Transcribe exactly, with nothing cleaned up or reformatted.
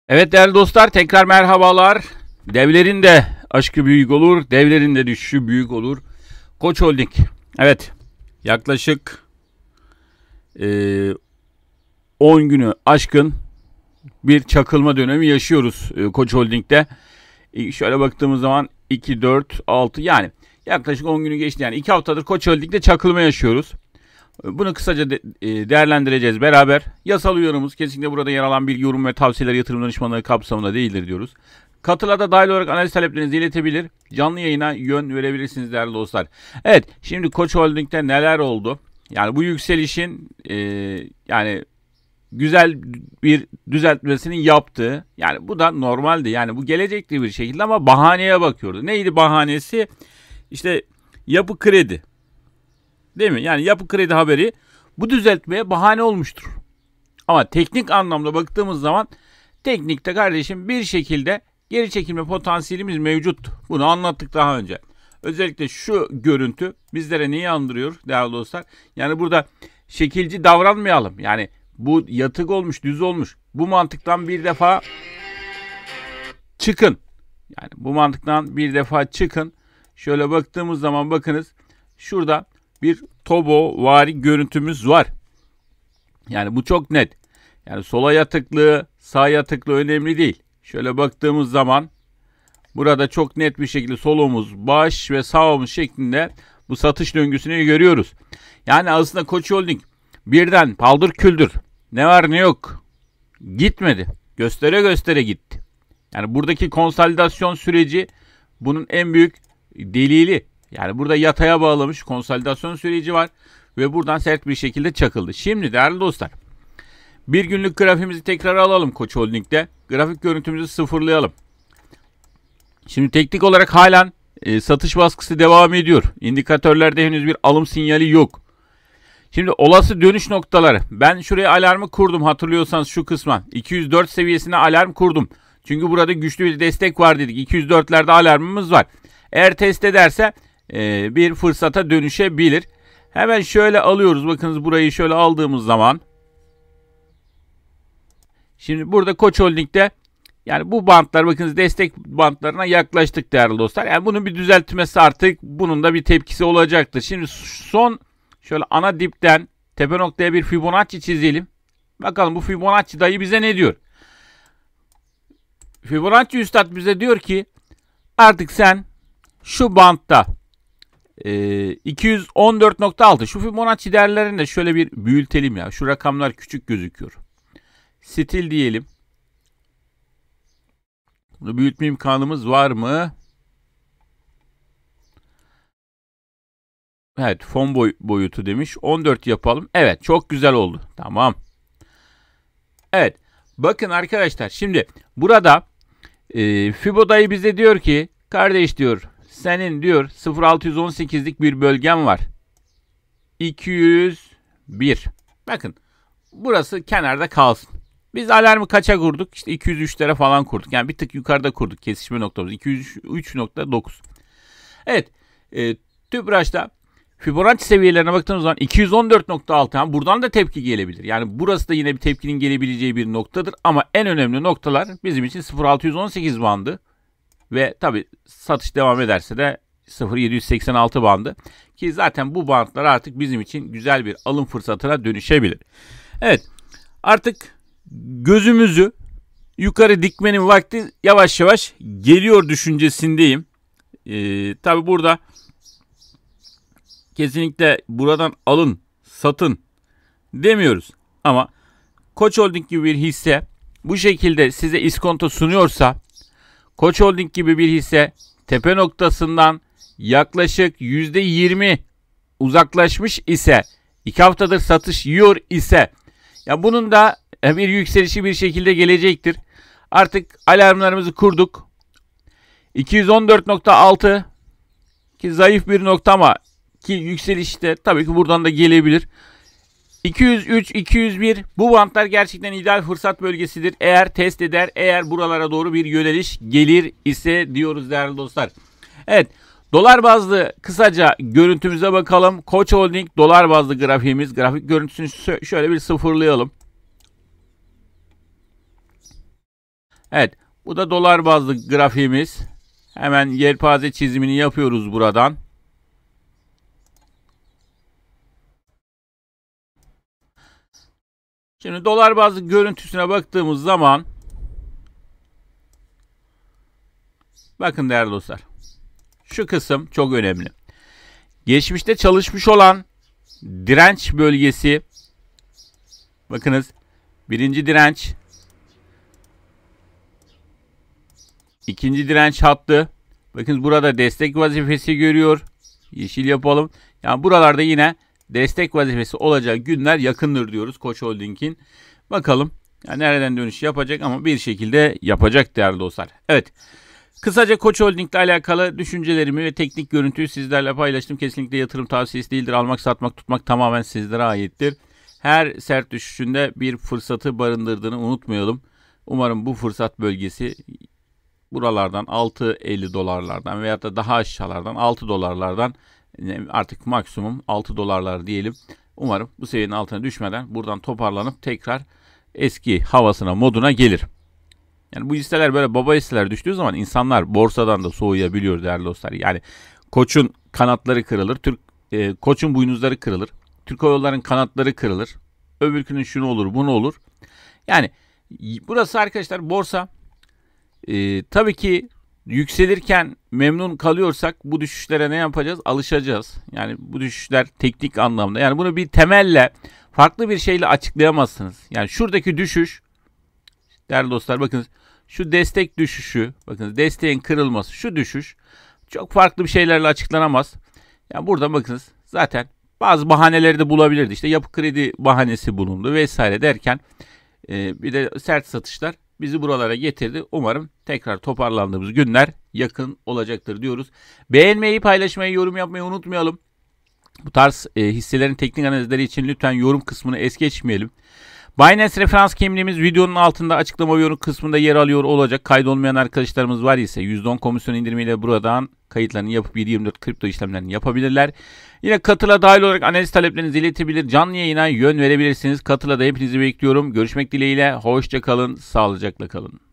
Evet değerli dostlar, tekrar merhabalar. Devlerin de aşkı büyük olur, devlerin de düşüşü büyük olur. Koç Holding. Evet, yaklaşık e, on günü aşkın bir çakılma dönemi yaşıyoruz e, Koç Holding'de. E, şöyle baktığımız zaman iki, dört, altı yani yaklaşık on günü geçti. Yani iki haftadır Koç Holding'de çakılma yaşıyoruz. Bunu kısaca de, e, değerlendireceğiz beraber. Yasal uyarımız kesinlikle burada yer alan bir yorum ve tavsiyeler yatırım danışmanlığı kapsamında değildir diyoruz. Katıla da dahil olarak analiz taleplerinizi iletebilir. Canlı yayına yön verebilirsiniz değerli dostlar. Evet, şimdi Koç Holding'de neler oldu? Yani bu yükselişin e, yani güzel bir düzeltmesini yaptığı, yani bu da normaldi. Yani bu gelecekti bir şekilde ama bahaneye bakıyordu. Neydi bahanesi? İşte yapı kredi. Değil mi? Yani yapı kredi haberi bu düzeltmeye bahane olmuştur. Ama teknik anlamda baktığımız zaman teknikte kardeşim bir şekilde geri çekilme potansiyelimiz mevcut. Bunu anlattık daha önce. Özellikle şu görüntü bizlere neyi andırıyor değerli dostlar? Yani burada şekilci davranmayalım. Yani bu yatık olmuş, düz olmuş. Bu mantıktan bir defa çıkın. Yani bu mantıktan bir defa çıkın. Şöyle baktığımız zaman bakınız şurada bir tobo vari görüntümüz var. Yani bu çok net. Yani sola yatıklığı, sağ yatıklığı önemli değil. Şöyle baktığımız zaman burada çok net bir şekilde sol omuz, baş ve sağ omuz şeklinde bu satış döngüsünü görüyoruz. Yani aslında Koç Holding birden paldır küldür ne var ne yok gitmedi. Göstere göstere gitti. Yani buradaki konsolidasyon süreci bunun en büyük delili. Yani burada yataya bağlamış konsolidasyon süreci var ve buradan sert bir şekilde çakıldı. Şimdi değerli dostlar, bir günlük grafimizi tekrar alalım Koç Holding'de. Grafik görüntümüzü sıfırlayalım. Şimdi teknik olarak halen e, satış baskısı devam ediyor. İndikatörlerde henüz bir alım sinyali yok. Şimdi olası dönüş noktaları. Ben şuraya alarmı kurdum, hatırlıyorsanız şu kısma. iki yüz dört seviyesine alarm kurdum. Çünkü burada güçlü bir destek var dedik. iki yüz dörtlerde alarmımız var. Eğer test ederse e, bir fırsata dönüşebilir. Hemen şöyle alıyoruz. Bakınız burayı şöyle aldığımız zaman. Şimdi burada Koç Holding'de yani bu bantlar, bakınız destek bantlarına yaklaştık değerli dostlar. Yani bunun bir düzeltmesi artık, bunun da bir tepkisi olacaktır. Şimdi son şöyle ana dipten tepe noktaya bir Fibonacci çizelim. Bakalım bu Fibonacci dayı bize ne diyor? Fibonacci üstad bize diyor ki artık sen şu bantta e, iki yüz on dört nokta altı şu Fibonacci değerlerini de şöyle bir büyütelim ya. Şu rakamlar küçük gözüküyor. Stil diyelim. Bunu büyütme imkanımız var mı? Evet, fon boy boyutu demiş. on dört yapalım. Evet, çok güzel oldu. Tamam. Evet. Bakın arkadaşlar, şimdi burada e, Fibo dayı bize diyor ki kardeş diyor, senin diyor sıfır nokta altı yüz on sekizlik bir bölgen var. iki yüz bir. Bakın burası kenarda kalsın. Biz alarmı kaça kurduk? İşte iki yüz üçlere falan kurduk. Yani bir tık yukarıda kurduk kesişme noktamız. iki yüz üç nokta dokuz. Evet. E, Tüpraş'ta Fibonacci seviyelerine baktığımız zaman iki yüz on dört nokta altı. Yani buradan da tepki gelebilir. Yani burası da yine bir tepkinin gelebileceği bir noktadır. Ama en önemli noktalar bizim için sıfır nokta altı yüz on sekiz bandı. Ve tabi satış devam ederse de sıfır nokta yedi yüz seksen altı bandı. Ki zaten bu bandlar artık bizim için güzel bir alım fırsatına dönüşebilir. Evet. Artık gözümüzü yukarı dikmenin vakti yavaş yavaş geliyor düşüncesindeyim. Ee, tabi burada kesinlikle buradan alın, satın demiyoruz. Ama Koç Holding gibi bir hisse bu şekilde size iskonto sunuyorsa, Koç Holding gibi bir hisse tepe noktasından yaklaşık yüzde yirmi uzaklaşmış ise, iki haftadır satış yiyor ise, ya bunun da bir yükselişi bir şekilde gelecektir. Artık alarmlarımızı kurduk. iki yüz on dört nokta altı ki zayıf bir nokta ama ki yükselişte tabii ki buradan da gelebilir. iki yüz üç, iki yüz bir bu bantlar gerçekten ideal fırsat bölgesidir. Eğer test eder, eğer buralara doğru bir yöneliş gelir ise diyoruz değerli dostlar. Evet, dolar bazlı kısaca görüntümüze bakalım. Koç Holding dolar bazlı grafiğimiz. Grafik görüntüsünü şöyle bir sıfırlayalım. Evet, bu da dolar bazlı grafiğimiz. Hemen yelpaze çizimini yapıyoruz buradan. Şimdi dolar bazlı görüntüsüne baktığımız zaman bakın değerli dostlar. Şu kısım çok önemli. Geçmişte çalışmış olan direnç bölgesi, bakınız, birinci direnç, ikinci direnç hattı. Bakın burada destek vazifesi görüyor. Yeşil yapalım. Yani buralarda yine destek vazifesi olacağı günler yakındır diyoruz Koç Holding'in. Bakalım yani nereden dönüş yapacak, ama bir şekilde yapacak değerli dostlar. Evet. Kısaca Koç Holding ile alakalı düşüncelerimi ve teknik görüntüyü sizlerle paylaştım. Kesinlikle yatırım tavsiyesi değildir. Almak, satmak, tutmak tamamen sizlere aittir. Her sert düşüşünde bir fırsatı barındırdığını unutmayalım. Umarım bu fırsat bölgesi buralardan altı elli dolarlardan veyahut da daha aşağılardan altı dolarlardan, artık maksimum altı dolarlar diyelim. Umarım bu seviyenin altına düşmeden buradan toparlanıp tekrar eski havasına, moduna gelir. Yani bu hisseler, böyle baba hisseler düştüğü zaman insanlar borsadan da soğuyabiliyor değerli dostlar. Yani Koç'un kanatları kırılır, Türk e, Koç'un boynuzları kırılır, Türk Hava Yolları'nın kanatları kırılır. Öbürkünün şunu olur, bunu olur. Yani burası arkadaşlar borsa. E, tabii ki yükselirken memnun kalıyorsak bu düşüşlere ne yapacağız? Alışacağız. Yani bu düşüşler teknik anlamda. Yani bunu bir temelle, farklı bir şeyle açıklayamazsınız. Yani şuradaki düşüş, değerli dostlar, bakın şu destek düşüşü, bakın desteğin kırılması, şu düşüş çok farklı bir şeylerle açıklanamaz. Yani burada bakınız zaten bazı bahaneleri de bulabilirdi. İşte yapı kredi bahanesi bulundu vesaire derken e, bir de sert satışlar bizi buralara getirdi. Umarım tekrar toparlandığımız günler yakın olacaktır diyoruz. Beğenmeyi, paylaşmayı, yorum yapmayı unutmayalım. Bu tarz e, hisselerin teknik analizleri için lütfen yorum kısmını es geçmeyelim. Binance referans kimliğimiz videonun altında açıklama ve yorum kısmında yer alıyor olacak. Kaydolmayan arkadaşlarımız var ise yüzde on komisyon indirimiyle buradan kayıtlarını yapıp yedi yirmi dört kripto işlemlerini yapabilirler. Yine Katıla dahil olarak analiz taleplerinizi iletebilir, canlı yayına yön verebilirsiniz. Katıla da hepinizi bekliyorum. Görüşmek dileğiyle, hoşça kalın, sağlıcakla kalın.